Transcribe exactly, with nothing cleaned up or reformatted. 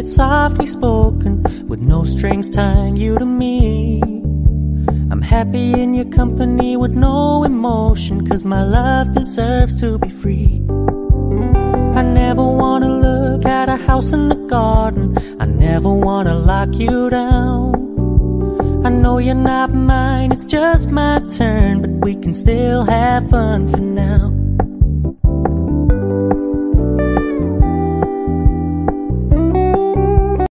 softly spoken, with no strings tying you to me. I'm happy in your company with no emotion, 'cause my love deserves to be free. I never wanna look at a house in the garden, I never wanna lock you down. I know you're not mine, it's just my turn, but we can still have fun for now.